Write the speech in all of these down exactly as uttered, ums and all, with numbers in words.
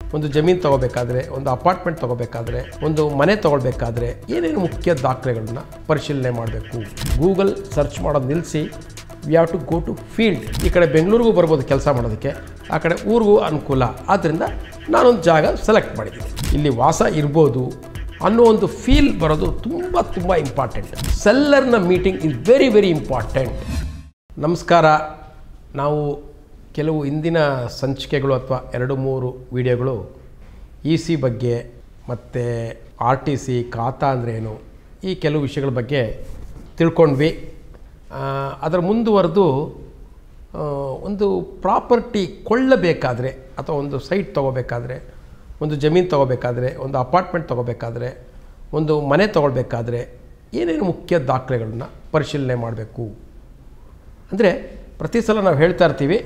ಒಂದು ಜಮೀನು ತಗೋಬೇಕಾದ್ರೆ, ಒಂದು ಅಪಾರ್ಟ್ಮೆಂಟ್ ತಗೋಬೇಕಾದ್ರೆ, ಒಂದು ಮನೆ ತಗೊಳ್ಬೇಕಾದ್ರೆ ಏನೇನು ಮುಖ್ಯ ದಾಖಲೆಗಳನ್ನ ಪರಿಶೀಲನೆ ಮಾಡಬೇಕು. ಗೂಗಲ್ ಸರ್ಚ್ ಮಾಡೋದು ನಿಲ್ಲಿಸಿ we have to go to field. ಈ ಕಡೆ ಬೆಂಗಳೂರಿಗೂ ಬರ್ಬೋದು ಕೆಲಸ ಮಾಡೋದಕ್ಕೆ, ಆ ಕಡೆ ಊರಿಗೂ ಅನುಕೂಲ. ಆದ್ದರಿಂದ ನಾನೊಂದು ಜಾಗ ಸೆಲೆಕ್ಟ್ ಮಾಡಿದ್ದೀನಿ, ಇಲ್ಲಿ ವಾಸ ಇರ್ಬೋದು ಅನ್ನೋ ಒಂದು ಫೀಲ್ ಬರೋದು ತುಂಬ ತುಂಬ ಇಂಪಾರ್ಟೆಂಟ್. ಸೆಲ್ಲರ್ನ meeting is very very important. ನಮಸ್ಕಾರ. ನಾವು ಕೆಲವು ಇಂದಿನ ಸಂಚಿಕೆಗಳು ಅಥವಾ ಎರಡು ಮೂರು ವಿಡಿಯೋಗಳು ಇ ಸಿ ಬಗ್ಗೆ ಮತ್ತು ಆರ್ ಟಿ ಸಿ ಖಾತಾ ಅಂದ್ರೇನು ಈ ಕೆಲವು ವಿಷಯಗಳ ಬಗ್ಗೆ ತಿಳ್ಕೊಂಡ್ವಿ. ಅದರ ಮುಂದುವರೆದು ಒಂದು ಪ್ರಾಪರ್ಟಿ ಕೊಳ್ಳಬೇಕಾದ್ರೆ ಅಥವಾ ಒಂದು ಸೈಟ್ ತೊಗೋಬೇಕಾದ್ರೆ, ಒಂದು ಜಮೀನು ತೊಗೋಬೇಕಾದ್ರೆ, ಒಂದು ಅಪಾರ್ಟ್ಮೆಂಟ್ ತೊಗೋಬೇಕಾದ್ರೆ, ಒಂದು ಮನೆ ತೊಗೊಳ್ಬೇಕಾದ್ರೆ ಏನೇನು ಮುಖ್ಯ ದಾಖಲೆಗಳನ್ನ ಪರಿಶೀಲನೆ ಮಾಡಬೇಕು. ಅಂದರೆ ಪ್ರತಿ ಸಲ ನಾವು ಹೇಳ್ತಾ ಇರ್ತೀವಿ,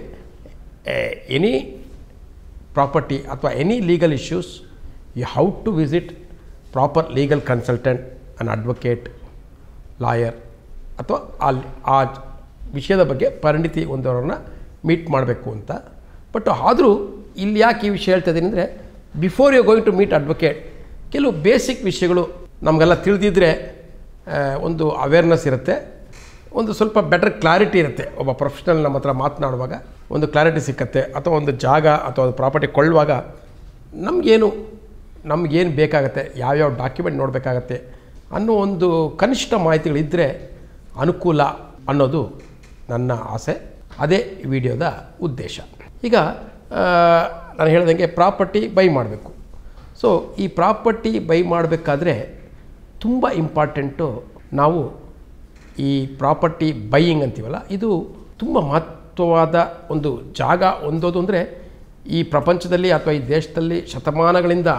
ಎನಿ ಪ್ರಾಪರ್ಟಿ ಅಥವಾ any legal issues you have to visit proper legal consultant, an advocate, lawyer ಅಥವಾ ಅಲ್ಲಿ ಆ ವಿಷಯದ ಬಗ್ಗೆ ಪರಿಣಿತಿ ಹೊಂದೋರನ್ನ ಮೀಟ್ ಮಾಡಬೇಕು ಅಂತ. ಬಟ್ ಆದರೂ ಇಲ್ಲಿ ಯಾಕೆ ಈ ವಿಷಯ ಹೇಳ್ತಾ ಇದ್ದೀನಿ ಅಂದರೆ, before you going to meet advocate ಕೆಲವು ಬೇಸಿಕ್ ವಿಷಯಗಳು ನಮಗೆಲ್ಲ ತಿಳಿದಿದ್ದರೆ ಒಂದು ಅವೇರ್ನೆಸ್ ಇರುತ್ತೆ, ಒಂದು ಸ್ವಲ್ಪ ಬೆಟರ್ ಕ್ಲಾರಿಟಿ ಇರುತ್ತೆ. ಒಬ್ಬ ಪ್ರೊಫೆಷ್ನಲ್ ನಮ್ಮ ಹತ್ರ ಮಾತನಾಡುವಾಗ ಒಂದು ಕ್ಲಾರಿಟಿ ಸಿಕ್ಕತ್ತೆ. ಅಥವಾ ಒಂದು ಜಾಗ ಅಥವಾ ಒಂದು ಪ್ರಾಪರ್ಟಿ ಕೊಳ್ಳುವಾಗ ನಮಗೇನು ನಮಗೇನು ಬೇಕಾಗತ್ತೆ, ಯಾವ್ಯಾವ ಡಾಕ್ಯುಮೆಂಟ್ ನೋಡಬೇಕಾಗತ್ತೆ ಅನ್ನೋ ಒಂದು ಕನಿಷ್ಠ ಮಾಹಿತಿಗಳಿದ್ದರೆ ಅನುಕೂಲ ಅನ್ನೋದು ನನ್ನ ಆಸೆ. ಅದೇ ವಿಡಿಯೋದ ಉದ್ದೇಶ. ಈಗ ನಾನು ಹೇಳ್ದಂಗೆ ಪ್ರಾಪರ್ಟಿ ಬೈ ಮಾಡಬೇಕು. ಸೊ ಈ ಪ್ರಾಪರ್ಟಿ ಬೈ ಮಾಡಬೇಕಾದ್ರೆ ತುಂಬ ಇಂಪಾರ್ಟೆಂಟು. ನಾವು ಈ ಪ್ರಾಪರ್ಟಿ ಬೈಯಿಂಗ್ ಅಂತೀವಲ್ಲ, ಇದು ತುಂಬ ಮಹತ್ವವಾದ ಒಂದು ಜಾಗ ಹೊಂದೋದು. ಅಂದರೆ ಈ ಪ್ರಪಂಚದಲ್ಲಿ ಅಥವಾ ಈ ದೇಶದಲ್ಲಿ ಶತಮಾನಗಳಿಂದ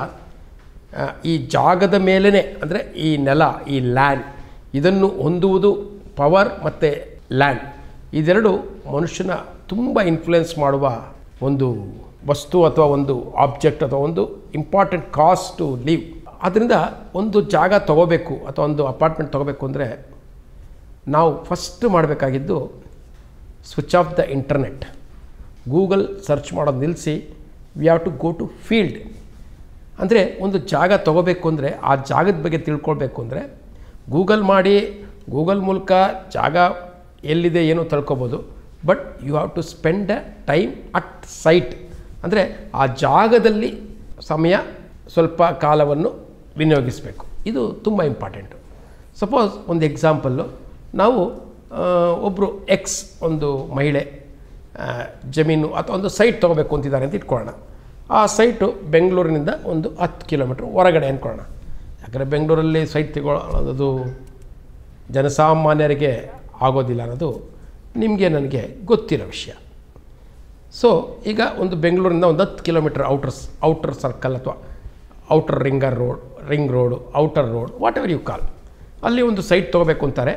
ಈ ಜಾಗದ ಮೇಲೇ, ಅಂದರೆ ಈ ನೆಲ, ಈ ಲ್ಯಾಂಡ್, ಇದನ್ನು ಹೊಂದುವುದು, ಪವರ್ ಮತ್ತು ಲ್ಯಾಂಡ್ ಇದೆರಡು ಮನುಷ್ಯನ ತುಂಬ ಇನ್ಫ್ಲುಯೆನ್ಸ್ ಮಾಡುವ ಒಂದು ವಸ್ತು ಅಥವಾ ಒಂದು ಆಬ್ಜೆಕ್ಟ್ ಅಥವಾ ಒಂದು ಇಂಪಾರ್ಟೆಂಟ್ ಕಾಸ್ ಟು ಲೀವ್. ಆದ್ದರಿಂದ ಒಂದು ಜಾಗ ತೊಗೋಬೇಕು ಅಥವಾ ಒಂದು ಅಪಾರ್ಟ್ಮೆಂಟ್ ತೊಗೋಬೇಕು ಅಂದರೆ ನಾವು ಫಸ್ಟ್ ಮಾಡಬೇಕಾಗಿದ್ದು switch off the internet. Google search ಮಾಡೋದು ನಿಲ್ಲಿಸಿ we have to go to field. ಅಂದರೆ ಒಂದು ಜಾಗ ತೊಗೋಬೇಕು ಅಂದರೆ, ಆ ಜಾಗದ ಬಗ್ಗೆ ತಿಳ್ಕೊಳ್ಬೇಕು ಅಂದರೆ ಗೂಗಲ್ ಮಾಡಿ, ಗೂಗಲ್ ಮೂಲಕ ಜಾಗ ಎಲ್ಲಿದೆ ಏನೋ ತಿಳ್ಕೊಬೋದು. But you have to spend a time at site. ಅಂದರೆ ಆ ಜಾಗದಲ್ಲಿ ಸಮಯ, ಸ್ವಲ್ಪ ಕಾಲವನ್ನು ವಿನಿಯೋಗಿಸಬೇಕು. ಇದು ತುಂಬ ಇಂಪಾರ್ಟೆಂಟು. ಸಪೋಸ್ ಒಂದು ಎಕ್ಸಾಂಪಲ್ಲು, ನಾವು ಒಬ್ಬರು ಎಕ್ಸ್ ಒಂದು ಮಹಿಳೆ ಜಮೀನು ಅಥವಾ ಒಂದು ಸೈಟ್ ತೊಗೋಬೇಕು ಅಂತಿದ್ದಾರೆ ಅಂತ ಇಟ್ಕೊಳ್ಳೋಣ. ಆ ಸೈಟು ಬೆಂಗಳೂರಿನಿಂದ ಒಂದು ಹತ್ತು ಕಿಲೋಮೀಟ್ರ್ ಹೊರಗಡೆ ಅಂದ್ಕೊಳ್ಳೋಣ. ಯಾಕಂದರೆ ಬೆಂಗಳೂರಲ್ಲಿ ಸೈಟ್ ತಗೊಳ್ಳೋದು ಜನಸಾಮಾನ್ಯರಿಗೆ ಆಗೋದಿಲ್ಲ ಅನ್ನೋದು ನಿಮಗೆ ನನಗೆ ಗೊತ್ತಿರೋ ವಿಷಯ. ಸೊ ಈಗ ಒಂದು ಬೆಂಗಳೂರಿಂದ ಒಂದು ಹತ್ತು ಕಿಲೋಮೀಟ್ರ್ ಔಟರ್ಸ್ ಔಟರ್ ಸರ್ಕಲ್ ಅಥವಾ outer ringer road, ring road, outer road, whatever you call, ಅಲ್ಲಿ ಒಂದು ಸೈಟ್ ತೊಗೋಬೇಕು ಅಂತಾರೆ.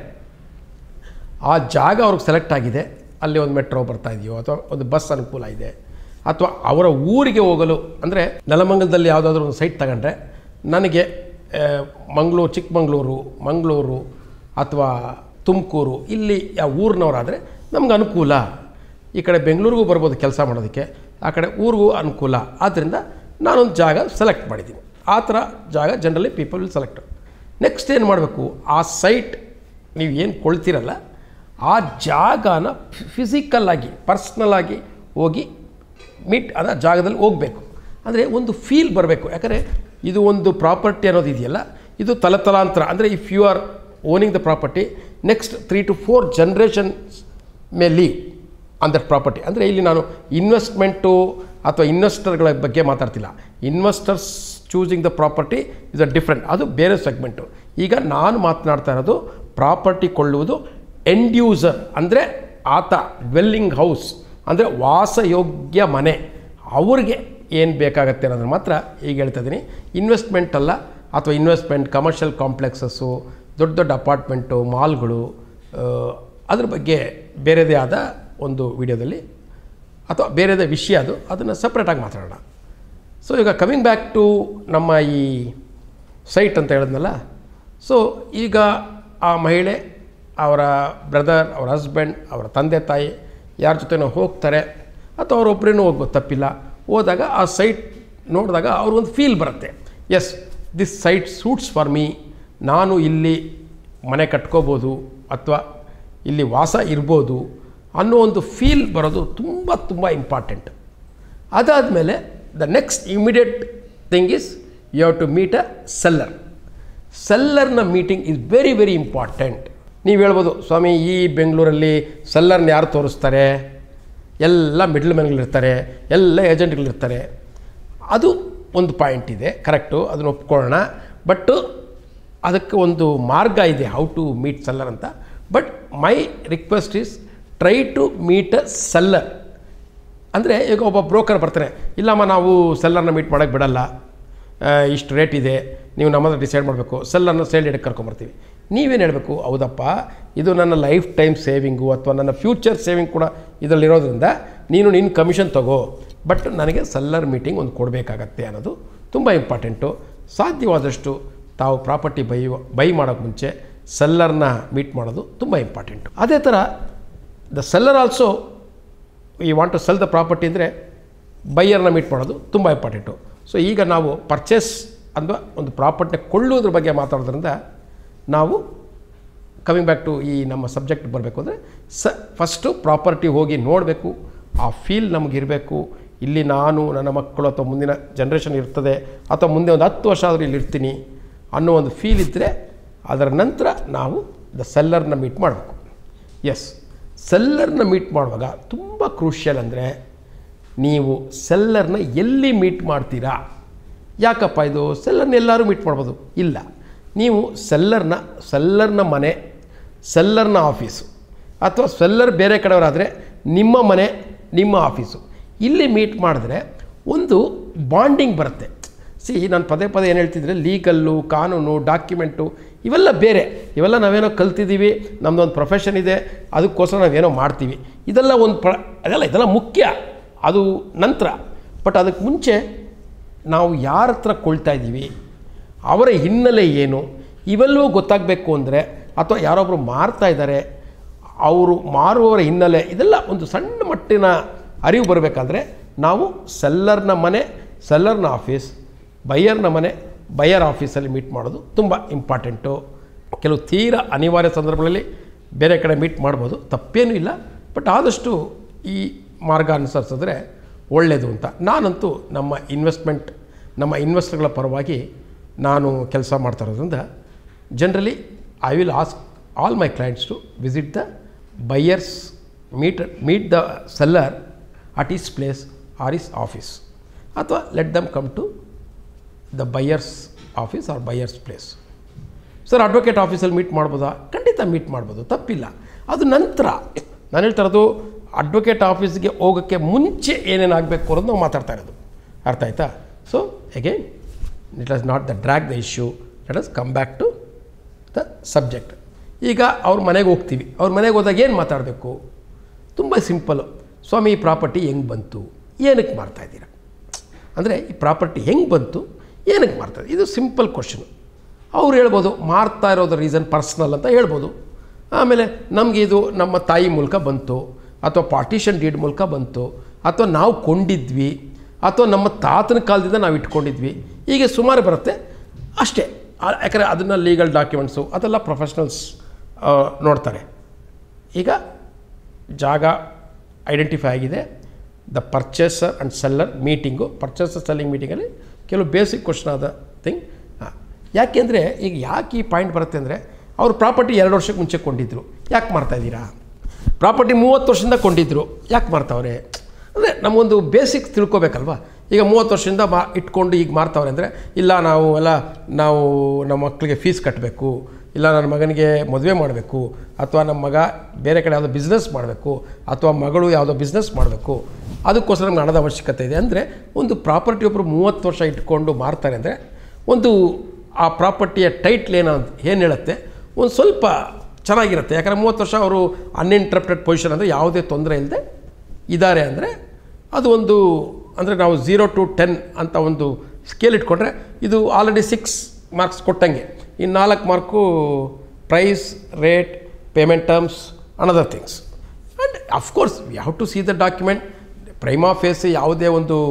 ಆ ಜಾಗ ಅವ್ರಿಗೆ ಸೆಲೆಕ್ಟ್ ಆಗಿದೆ, ಅಲ್ಲಿ ಒಂದು ಮೆಟ್ರೋ ಬರ್ತಾ ಇದೆಯೋ ಅಥವಾ ಒಂದು ಬಸ್ ಅನುಕೂಲ ಇದೆ, ಅಥವಾ ಅವರ ಊರಿಗೆ ಹೋಗಲು, ಅಂದರೆ ನೆಲಮಂಗಲದಲ್ಲಿ ಯಾವುದಾದ್ರೂ ಒಂದು ಸೈಟ್ ತಗೊಂಡ್ರೆ ನನಗೆ ಮಂಗಳೂರು, ಚಿಕ್ಕಮಂಗ್ಳೂರು, ಮಂಗಳೂರು ಅಥವಾ ತುಮಕೂರು ಇಲ್ಲಿ ಯಾವ ಊರಿನವರಾದರೆ ನಮ್ಗೆ ಅನುಕೂಲ. ಈ ಕಡೆ ಬೆಂಗಳೂರಿಗೂ ಬರ್ಬೋದು ಕೆಲಸ ಮಾಡೋದಕ್ಕೆ, ಆ ಕಡೆ ಊರಿಗೂ ಅನುಕೂಲ. ಆದ್ದರಿಂದ ನಾನೊಂದು ಜಾಗ ಸೆಲೆಕ್ಟ್ ಮಾಡಿದ್ದೀನಿ. ಆ ಥರ ಜಾಗ generally people will select. Next ಏನು ಮಾಡಬೇಕು, ಆ ಸೈಟ್ ನೀವು ಏನು ಕೊಳ್ತೀರಲ್ಲ ಆ ಜಾಗನ ಫಿಸಿಕಲ್ಲಾಗಿ, ಪರ್ಸ್ನಲ್ಲಾಗಿ ಹೋಗಿ ಮೀಟ್ ಅದ ಜಾಗದಲ್ಲಿ ಹೋಗಬೇಕು. ಅಂದರೆ ಒಂದು ಫೀಲ್ ಬರಬೇಕು. ಯಾಕಂದರೆ ಇದು ಒಂದು ಪ್ರಾಪರ್ಟಿ ಅನ್ನೋದು ಇದೆಯಲ್ಲ, ಇದು ತಲತಲಾಂತರ. ಅಂದರೆ if you are owning the property, next three to four generations may leave on that property. ಅಂದರೆ ಇಲ್ಲಿ ನಾನು ಇನ್ವೆಸ್ಟ್ಮೆಂಟು ಅಥವಾ ಇನ್ವೆಸ್ಟರ್ಗಳ ಬಗ್ಗೆ ಮಾತಾಡ್ತಿಲ್ಲ. Investors choosing the property is a different, ಅದು ಬೇರೆ ಸೆಗ್ಮೆಂಟು. ಈಗ ನಾನು ಮಾತನಾಡ್ತಾ ಇರೋದು ಪ್ರಾಪರ್ಟಿ ಕೊಳ್ಳುವುದು ಎಂಡ್ ಯೂಸರ್, ಅಂದರೆ ಆತ ಡ್ವೆಲ್ಲಿಂಗ್ ಹೌಸ್, ಅಂದರೆ ವಾಸಯೋಗ್ಯ ಮನೆ, ಅವ್ರಿಗೆ ಏನು ಬೇಕಾಗತ್ತೆ ಅನ್ನೋದ್ರ ಮಾತ್ರ ಈಗ ಹೇಳ್ತಾ ಇದ್ದೀನಿ. ಇನ್ವೆಸ್ಟ್ಮೆಂಟ್ ಅಲ್ಲ. ಅಥವಾ ಇನ್ವೆಸ್ಟ್ಮೆಂಟ್, ಕಮರ್ಷಿಯಲ್ ಕಾಂಪ್ಲೆಕ್ಸಸ್ಸು, ದೊಡ್ಡ ದೊಡ್ಡ ಅಪಾರ್ಟ್ಮೆಂಟು, ಮಾಲ್ಗಳು, ಅದ್ರ ಬಗ್ಗೆ ಬೇರೆದೇ ಆದ ಒಂದು ವಿಡಿಯೋದಲ್ಲಿ ಅಥವಾ ಬೇರೆದೇ ವಿಷಯ ಅದು, ಅದನ್ನು ಸಪ್ರೇಟಾಗಿ ಮಾತಾಡೋಣ. ಸೊ ಈಗ ಕಮಿಂಗ್ ಬ್ಯಾಕ್ ಟು ನಮ್ಮ ಈ ಸೈಟ್ ಅಂತ ಹೇಳಿದ್ನಲ್ಲ. ಸೊ ಈಗ ಆ ಮಹಿಳೆ, ಅವರ ಬ್ರದರ್, ಅವರ ಹಸ್ಬೆಂಡ್, ಅವರ ತಂದೆ ತಾಯಿ ಯಾರ ಜೊತೆನೋ ಹೋಗ್ತಾರೆ, ಅಥವಾ ಅವರೊಬ್ಬರೇನೂ ಹೋಗ್ಬೋದು, ತಪ್ಪಿಲ್ಲ. ಹೋದಾಗ ಆ ಸೈಟ್ ನೋಡಿದಾಗ ಅವ್ರಿಗೊಂದು ಫೀಲ್ ಬರುತ್ತೆ, yes this site suits for me, ನಾನು ಇಲ್ಲಿ ಮನೆ ಕಟ್ಕೋಬೋದು ಅಥವಾ ಇಲ್ಲಿ ವಾಸ ಇರ್ಬೋದು ಅನ್ನೋ ಒಂದು ಫೀಲ್ ಬರೋದು ತುಂಬ ತುಂಬ ಇಂಪಾರ್ಟೆಂಟ್. ಅದಾದಮೇಲೆ the next immediate thing is you have to meet a seller. ಸೆಲ್ಲರ್ನ meeting is very very important. ನೀವು ಹೇಳ್ಬೋದು, ಸ್ವಾಮಿ ಈ ಬೆಂಗಳೂರಲ್ಲಿ ಸೆಲ್ಲರ್ನ ಯಾರು ತೋರಿಸ್ತಾರೆ, ಎಲ್ಲ ಮಿಡ್ಲ್ ಮ್ಯಾನ್ಗಳಿರ್ತಾರೆ, ಎಲ್ಲ ಏಜೆಂಟ್ಗಳಿರ್ತಾರೆ. ಅದು ಒಂದು ಪಾಯಿಂಟ್ ಇದೆ, ಕರೆಕ್ಟು, ಅದನ್ನು ಒಪ್ಕೊಳ್ಳೋಣ. ಬಟ್ ಅದಕ್ಕೆ ಒಂದು ಮಾರ್ಗ ಇದೆ, ಹೌ ಟು ಮೀಟ್ ಸೆಲ್ಲರ್ ಅಂತ. But my request is try to meet a seller. ಅಂದರೆ ಈಗ ಒಬ್ಬ ಬ್ರೋಕರ್ ಬರ್ತಾರೆ, ಇಲ್ಲಮ್ಮ ನಾವು ಸೆಲ್ಲರ್ನ ಮೀಟ್ ಮಾಡೋಕ್ಕೆ ಬಿಡಲ್ಲ, ಇಷ್ಟು ರೇಟ್ ಇದೆ, ನೀವು ನಮ್ಮ ಹತ್ರ ಡಿಸೈಡ್ ಮಾಡಬೇಕು, ಸೆಲ್ಲರ್ನ ಸೇಲ್ ಡೇಟ್ಗೆ ಕರ್ಕೊಂಬರ್ತೀವಿ. ನೀವೇನು ಹೇಳಬೇಕು, ಹೌದಪ್ಪ ಇದು ನನ್ನ ಲೈಫ್ ಟೈಮ್ ಸೇವಿಂಗು ಅಥವಾ ನನ್ನ ಫ್ಯೂಚರ್ ಸೇವಿಂಗ್ ಕೂಡ ಇದರಲ್ಲಿರೋದ್ರಿಂದ ನೀನು ನಿನ್ನ ಕಮಿಷನ್ ತಗೋ, ಬಟ್ ನನಗೆ ಸೆಲ್ಲರ್ ಮೀಟಿಂಗ್ ಒಂದು ಕೊಡಬೇಕಾಗತ್ತೆ ಅನ್ನೋದು ತುಂಬ ಇಂಪಾರ್ಟೆಂಟು. ಸಾಧ್ಯವಾದಷ್ಟು ತಾವು ಪ್ರಾಪರ್ಟಿ ಬೈ ಬೈ ಮಾಡೋಕ್ಕೆ ಮುಂಚೆ ಸೆಲ್ಲರ್ನ ಮೀಟ್ ಮಾಡೋದು ತುಂಬ ಇಂಪಾರ್ಟೆಂಟು. ಅದೇ ಥರ ದ ಸೆಲ್ಲರ್ ಆಲ್ಸೋ ಈ want to sell the property ಅಂದರೆ ಬೈಯರ್ನ ಮೀಟ್ ಮಾಡೋದು ತುಂಬ ಇಂಪಾರ್ಟೆಂಟು. ಸೊ ಈಗ ನಾವು ಪರ್ಚೇಸ್ ಅಥವಾ ಒಂದು ಪ್ರಾಪರ್ಟಿನ ಕೊಳ್ಳೋದ್ರ ಬಗ್ಗೆ ಮಾತಾಡೋದ್ರಿಂದ ನಾವು ಕಮಿಂಗ್ ಬ್ಯಾಕ್ ಟು ಈ ನಮ್ಮ ಸಬ್ಜೆಕ್ಟ್ ಬರಬೇಕು ಅಂದರೆ ಸ ಫಸ್ಟು ಪ್ರಾಪರ್ಟಿ ಹೋಗಿ ನೋಡಬೇಕು, ಆ ಫೀಲ್ ನಮಗಿರಬೇಕು. ಇಲ್ಲಿ ನಾನು ನನ್ನ ಮಕ್ಕಳು ಅಥವಾ ಮುಂದಿನ ಜನ್ರೇಷನ್ ಇರ್ತದೆ ಅಥವಾ ಮುಂದೆ ಒಂದು ಹತ್ತು ವರ್ಷ ಆದರೂ ಇಲ್ಲಿ ಇರ್ತೀನಿ ಅನ್ನೋ ಒಂದು ಫೀಲ್ ಇದ್ದರೆ ಅದರ ನಂತರ ನಾವು ದ ಸೆಲ್ಲರ್ನ ಮೀಟ್ ಮಾಡಬೇಕು. ಎಸ್, ಸೆಲ್ಲರ್ನ ಮೀಟ್ ಮಾಡುವಾಗ ತುಂಬ ಕ್ರೂಷಿಯಲ್ ಅಂದರೆ ನೀವು ಸೆಲ್ಲರ್ನ ಎಲ್ಲಿ ಮೀಟ್ ಮಾಡ್ತೀರಾ. ಯಾಕಪ್ಪ ಇದು ಸೆಲ್ಲರ್ನ ಎಲ್ಲರೂ ಮೀಟ್ ಮಾಡ್ಬೋದು? ಇಲ್ಲ, ನೀವು ಸೆಲ್ಲರ್ನ ಸೆಲ್ಲರ್ನ ಮನೆ, ಸೆಲ್ಲರ್ನ ಆಫೀಸು ಅಥವಾ ಸೆಲ್ಲರ್ ಬೇರೆ ಕಡೆಯವರಾದರೆ ನಿಮ್ಮ ಮನೆ, ನಿಮ್ಮ ಆಫೀಸು, ಇಲ್ಲಿ ಮೀಟ್ ಮಾಡಿದ್ರೆ ಒಂದು ಬಾಂಡಿಂಗ್ ಬರುತ್ತೆ. ಸಿ, ನಾನು ಪದೇ ಪದೇ ಏನು ಹೇಳ್ತಿದ್ರೆ, ಲೀಗಲ್ಲು, ಕಾನೂನು, ಡಾಕ್ಯುಮೆಂಟು ಇವೆಲ್ಲ ಬೇರೆ. ಇವೆಲ್ಲ ನಾವೇನೋ ಕಲ್ತಿದ್ದೀವಿ, ನಮ್ಮದೊಂದು ಪ್ರೊಫೆಷನ್ ಇದೆ, ಅದಕ್ಕೋಸ್ಕರ ನಾವೇನೋ ಮಾಡ್ತೀವಿ. ಇದೆಲ್ಲ ಒಂದು ಪ್ರ ಅದೆಲ್ಲ ಇದೆಲ್ಲ ಮುಖ್ಯ, ಅದು ನಂತರ. ಬಟ್ ಅದಕ್ಕೆ ಮುಂಚೆ ನಾವು ಯಾರ ಹತ್ರ ಕೊಳ್ತಾ ಇದ್ದೀವಿ, ಅವರ ಹಿನ್ನೆಲೆ ಏನು, ಇವೆಲ್ಲವೂ ಗೊತ್ತಾಗಬೇಕು ಅಂದರೆ, ಅಥವಾ ಯಾರೊಬ್ಬರು ಮಾರ್ತಾ ಇದ್ದಾರೆ ಅವರು ಮಾರುವವರ ಹಿನ್ನೆಲೆ, ಇದೆಲ್ಲ ಒಂದು ಸಣ್ಣ ಮಟ್ಟಿನ ಅರಿವು ಬರಬೇಕಾದ್ರೆ ನಾವು ಸೆಲ್ಲರ್ನ ಮನೆ, ಸೆಲ್ಲರ್ನ ಆಫೀಸ್, ಬೈಯರ್ನ ಮನೆ, ಬೈಯರ್ ಆಫೀಸಲ್ಲಿ ಮೀಟ್ ಮಾಡೋದು ತುಂಬ ಇಂಪಾರ್ಟೆಂಟು. ಕೆಲವು ತೀರ ಅನಿವಾರ್ಯ ಸಂದರ್ಭಗಳಲ್ಲಿ ಬೇರೆ ಕಡೆ ಮೀಟ್ ಮಾಡ್ಬೋದು, ತಪ್ಪೇನೂ ಇಲ್ಲ. ಬಟ್ ಆದಷ್ಟು ಈ ಮಾರ್ಗ ಅನುಸರಿಸಿದ್ರೆ ಒಳ್ಳೆಯದು ಅಂತ. ನಾನಂತೂ ನಮ್ಮ ಇನ್ವೆಸ್ಟ್ಮೆಂಟ್ ನಮ್ಮ ಇನ್ವೆಸ್ಟರ್ಗಳ ಪರವಾಗಿ ನಾನು ಕೆಲಸ ಮಾಡ್ತಾ ಇರೋದ್ರಿಂದ generally I will ask all my clients to visit the buyers, meet meet the seller at his place or his office, ಅಥವಾ let them come to the buyers office or buyers place. Sir advocate ಆಫೀಸಲ್ಲಿ meet ಮಾಡ್ಬೋದಾ? ಖಂಡಿತ meet ಮಾಡ್ಬೋದು, ತಪ್ಪಿಲ್ಲ. ಅದು ನಂತರ ನಾನು ಹೇಳ್ತಾ ಇರೋದು ಅಡ್ವೊಕೇಟ್ ಆಫೀಸ್ಗೆ ಹೋಗೋಕ್ಕೆ ಮುಂಚೆ ಏನೇನು ಆಗಬೇಕು ಅನ್ನೋದು ನಾವು ಮಾತಾಡ್ತಾ ಇರೋದು. ಅರ್ಥ ಆಯ್ತಾ? So again it was not the drag the issue, let us come back to the subject. ಈಗ ಅವ್ರ ಮನೆಗೆ ಹೋಗ್ತೀವಿ, ಅವ್ರ ಮನೆಗೆ ಹೋದಾಗ ಏನು ಮಾತಾಡಬೇಕು? ತುಂಬ ಸಿಂಪಲ್ಲು. ಸ್ವಾಮಿ ಈ ಪ್ರಾಪರ್ಟಿ ಹೆಂಗೆ ಬಂತು, ಏನಕ್ಕೆ ಮಾಡ್ತಾಯಿದ್ದೀರಾ ಅಂದರೆ ಈ ಪ್ರಾಪರ್ಟಿ ಹೆಂಗೆ ಬಂತು, ಏನಕ್ಕೆ ಮಾಡ್ತಾರೆ, ಇದು ಸಿಂಪಲ್ ಕ್ವಶನು. ಅವ್ರು ಹೇಳ್ಬೋದು ಮಾರ್ತಾ ಇರೋದು ರೀಸನ್ ಪರ್ಸ್ನಲ್ ಅಂತ ಹೇಳ್ಬೋದು. ಆಮೇಲೆ ನಮಗೆ ಇದು ನಮ್ಮ ತಾಯಿ ಮೂಲಕ ಬಂತು, ಅಥವಾ ಪಾರ್ಟಿಷನ್ ಡೀಡ್ ಮೂಲಕ ಬಂತು, ಅಥವಾ ನಾವು ಕೊಂಡಿದ್ವಿ, ಅಥವಾ ನಮ್ಮ ತಾತನ ಕಾಲದಿಂದ ನಾವು ಇಟ್ಕೊಂಡಿದ್ವಿ, ಹೀಗೆ ಸುಮಾರು ಬರುತ್ತೆ ಅಷ್ಟೇ. ಯಾಕಂದರೆ ಅದನ್ನು ಲೀಗಲ್ ಡಾಕ್ಯುಮೆಂಟ್ಸು ಅದೆಲ್ಲ ಪ್ರೊಫೆಷ್ನಲ್ಸ್ ನೋಡ್ತಾರೆ. ಈಗ ಜಾಗ ಐಡೆಂಟಿಫೈ ಆಗಿದೆ, the purchaser and seller meeting, purchaser selling ಮೀಟಿಂಗಲ್ಲಿ ಕೆಲವು ಬೇಸಿಕ್ ಕ್ವಶನ್ ಆದ ಥಿಂಗ್. ಹಾಂ, ಯಾಕೆಂದರೆ ಈಗ ಯಾಕೆ ಈ ಪಾಯಿಂಟ್ ಬರುತ್ತೆ ಅಂದರೆ, ಅವ್ರು ಪ್ರಾಪರ್ಟಿ ಎರಡು ವರ್ಷಕ್ಕೆ ಮುಂಚೆ ಕೊಂಡಿದ್ರು, ಯಾಕೆ ಮಾಡ್ತಾಯಿದ್ದೀರಾ? ಪ್ರಾಪರ್ಟಿ ಮೂವತ್ತು ವರ್ಷದಿಂದ ಕೊಂಡಿದ್ರು, ಯಾಕೆ ಮಾರ್ತಾವ್ರೆ ಅಂದರೆ ನಮಗೊಂದು ಬೇಸಿಕ್ಸ್ ತಿಳ್ಕೊಬೇಕಲ್ವ. ಈಗ ಮೂವತ್ತು ವರ್ಷದಿಂದ ಮಾ ಇಟ್ಕೊಂಡು ಈಗ ಮಾರ್ತಾವ್ರೆ ಅಂದರೆ, ಇಲ್ಲ ನಾವು ಎಲ್ಲ ನಾವು ನಮ್ಮ ಮಕ್ಕಳಿಗೆ ಫೀಸ್ ಕಟ್ಟಬೇಕು, ಇಲ್ಲ ನನ್ನ ಮಗನಿಗೆ ಮದುವೆ ಮಾಡಬೇಕು, ಅಥವಾ ನಮ್ಮ ಮಗ ಬೇರೆ ಕಡೆ ಯಾವುದೋ ಬಿಸ್ನೆಸ್ ಮಾಡಬೇಕು, ಅಥವಾ ಮಗಳು ಯಾವುದೋ ಬಿಸ್ನೆಸ್ ಮಾಡಬೇಕು, ಅದಕ್ಕೋಸ್ಕರ ನಮ್ಗೆ ಹಣದ ಅವಶ್ಯಕತೆ ಇದೆ ಅಂದರೆ, ಒಂದು ಪ್ರಾಪರ್ಟಿ ಒಬ್ಬರು ಮೂವತ್ತು ವರ್ಷ ಇಟ್ಕೊಂಡು ಮಾರ್ತಾರೆ ಅಂದರೆ ಒಂದು ಆ ಪ್ರಾಪರ್ಟಿಯ ಟೈಟ್ಲ್ ಏನೋ ಏನು ಹೇಳುತ್ತೆ, ಒಂದು ಸ್ವಲ್ಪ ಚೆನ್ನಾಗಿರುತ್ತೆ. ಯಾಕಂದರೆ ಮೂವತ್ತು ವರ್ಷ ಅವರು ಅನ್ಇಂಟ್ರಪ್ಟೆಡ್ ಪೊಸಿಷನ್ ಅಂದರೆ ಯಾವುದೇ ತೊಂದರೆ ಇಲ್ಲದೆ ಇದ್ದಾರೆ ಅಂದರೆ ಅದು ಒಂದು, ಅಂದರೆ ನಾವು ಝೀರೋ ಟು ಟೆನ್ ಅಂತ ಒಂದು ಸ್ಕೇಲ್ ಇಟ್ಕೊಂಡ್ರೆ ಇದು ಆಲ್ರೆಡಿ ಸಿಕ್ಸ್ ಮಾರ್ಕ್ಸ್ ಕೊಟ್ಟಂಗೆ. ಇನ್ನು ನಾಲ್ಕು mark price, rate, payment terms, another things. And of course we have to see the document. Prima facie ಒಂದು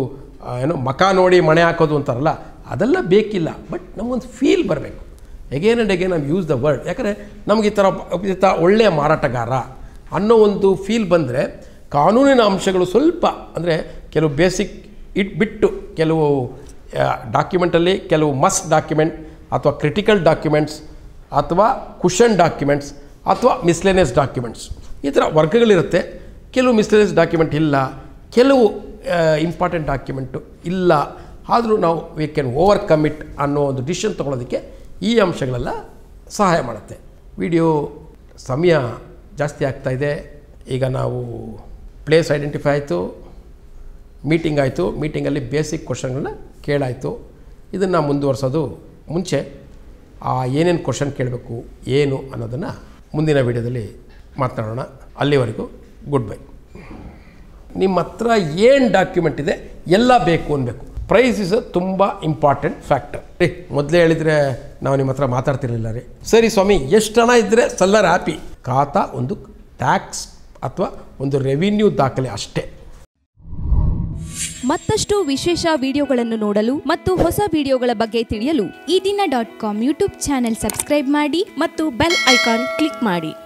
ಏನೋ ಮಕ ನೋಡಿ ಮಣೆ ಹಾಕೋದು ಅಂತಾರಲ್ಲ, ಅದೆಲ್ಲ ಬೇಕಿಲ್ಲ. ಬಟ್ ನಮಗೊಂದು ಫೀಲ್ ಬರಬೇಕು. ಎಗೇನ್ ಆ್ಯಂಡ್ ಎಗೇನ್ ನಾವು ಯೂಸ್ ದ ವರ್ಡ್. ಯಾಕಂದರೆ ನಮಗೆ ಈ ಥರ ಈ ಥರ ಒಳ್ಳೆಯ ಮಾರಾಟಗಾರ ಅನ್ನೋ ಒಂದು ಫೀಲ್ ಬಂದರೆ ಕಾನೂನಿನ ಅಂಶಗಳು ಸ್ವಲ್ಪ ಅಂದರೆ ಕೆಲವು ಬೇಸಿಕ್ ಇಟ್ ಬಿಟ್ಟು ಕೆಲವು ಡಾಕ್ಯುಮೆಂಟಲ್ಲಿ ಕೆಲವು ಮಸ್ಟ್ ಡಾಕ್ಯುಮೆಂಟ್ ಅಥವಾ ಕ್ರಿಟಿಕಲ್ ಡಾಕ್ಯುಮೆಂಟ್ಸ್ ಅಥವಾ ಕುಷನ್ ಡಾಕ್ಯುಮೆಂಟ್ಸ್ ಅಥವಾ ಮಿಸ್ಲೇನಿಯಸ್ ಡಾಕ್ಯುಮೆಂಟ್ಸ್ ಈ ಥರ ವರ್ಗಗಳಿರುತ್ತೆ. ಕೆಲವು ಮಿಸ್ಲೇನಿಯಸ್ ಡಾಕ್ಯುಮೆಂಟ್ ಇಲ್ಲ, ಕೆಲವು ಇಂಪಾರ್ಟೆಂಟ್ ಡಾಕ್ಯುಮೆಂಟು ಇಲ್ಲ. ಆದರೂ ನಾವು ವಿ ಕ್ಯಾನ್ ಓವರ್ಕಮ್ ಇಟ್ ಅನ್ನೋ ಒಂದು ಡಿಸಿಷನ್ ತೊಗೊಳೋದಕ್ಕೆ ಈ ಅಂಶಗಳೆಲ್ಲ ಸಹಾಯ ಮಾಡುತ್ತೆ. ವಿಡಿಯೋ ಸಮಯ ಜಾಸ್ತಿ ಆಗ್ತಾಯಿದೆ. ಈಗ ನಾವು ಪ್ಲೇಸ್ ಐಡೆಂಟಿಫೈ ಆಯಿತು, ಮೀಟಿಂಗ್ ಆಯಿತು, ಮೀಟಿಂಗಲ್ಲಿ ಬೇಸಿಕ್ ಕ್ವಶನ್ಗಳನ್ನ ಕೇಳಾಯಿತು. ಇದನ್ನು ಮುಂದುವರ್ಸೋದು ಮುಂಚೆ ಆ ಏನೇನು ಕ್ವಶನ್ ಕೇಳಬೇಕು ಏನು ಅನ್ನೋದನ್ನು ಮುಂದಿನ ವಿಡಿಯೋದಲ್ಲಿ ಮಾತನಾಡೋಣ. ಅಲ್ಲಿವರೆಗೂ ಗುಡ್ ಬೈ. ನಿಮ್ಮ ಹತ್ರ ಏನು ಡಾಕ್ಯುಮೆಂಟ್ ಇದೆ ಎಲ್ಲ ಬೇಕು ಅನ್ಬೇಕು. ಪ್ರೈಸ್ ಇಸ್ ಅ ತುಂಬ ಇಂಪಾರ್ಟೆಂಟ್ ಫ್ಯಾಕ್ಟರ್. ರೀ ಮೊದಲೇ ಹೇಳಿದರೆ ನಾವು ನಿಮ್ಮ ಹತ್ರ ಮಾತಾಡ್ತಿರ್ಲಿಲ್ಲ ರೀ. ಸರಿ ಸ್ವಾಮಿ, ಎಷ್ಟು ಹಣ ಇದ್ದರೆ ಸಲ್ಲರ್ ಹ್ಯಾಪಿ? ಖಾತಾ ಒಂದು ಟ್ಯಾಕ್ಸ್ ಅಥವಾ ಒಂದು ರೆವಿನ್ಯೂ ದಾಖಲೆ ಅಷ್ಟೇ. ಮತ್ತಷ್ಟು ವಿಶೇಷ ವಿಡಿಯೋಗಳನ್ನು ನೋಡಲು ಮತ್ತು ಹೊಸ ವಿಡಿಯೋಗಳ ಬಗ್ಗೆ ತಿಳಿಯಲು ಈ ದಿನ dot com YouTube channel subscribe ಮಾಡಿ ಮತ್ತು ಬೆಲ್ ಐಕಾನ್ ಕ್ಲಿಕ್ ಮಾಡಿ.